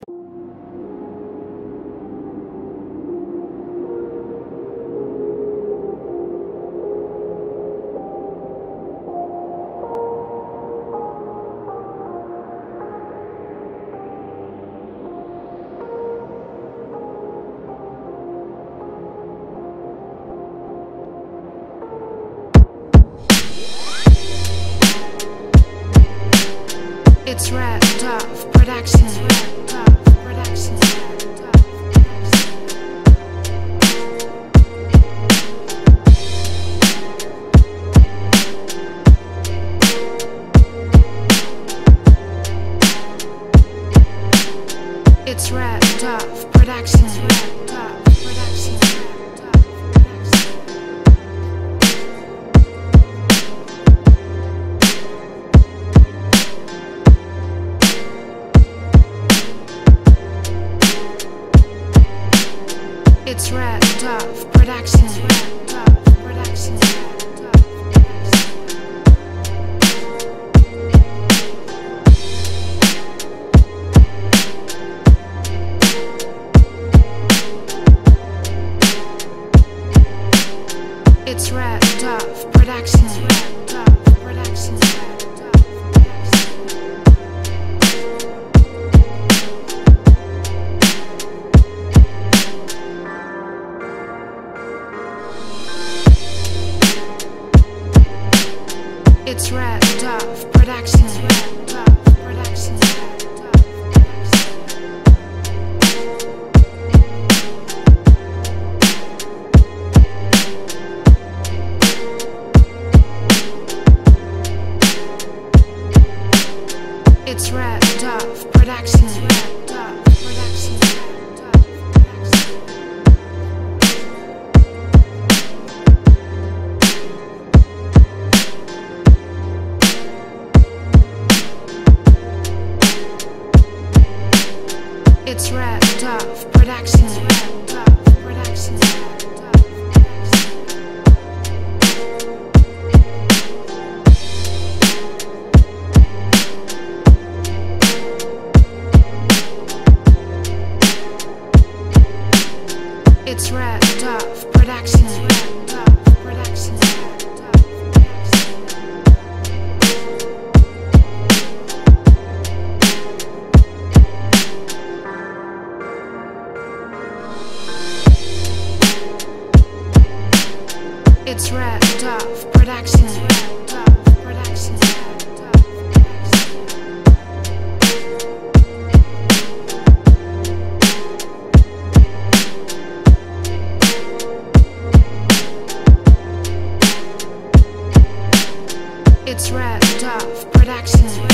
It's Red Dove Production. It's Red Dove Production. It's Red Dove Production. It's Red Dove Production. It's Red Dove Production. It's Red Dove Production. It's Red Dove Production. It's Red Dove Production. It's Red Dove Production. It's Red Dove Production.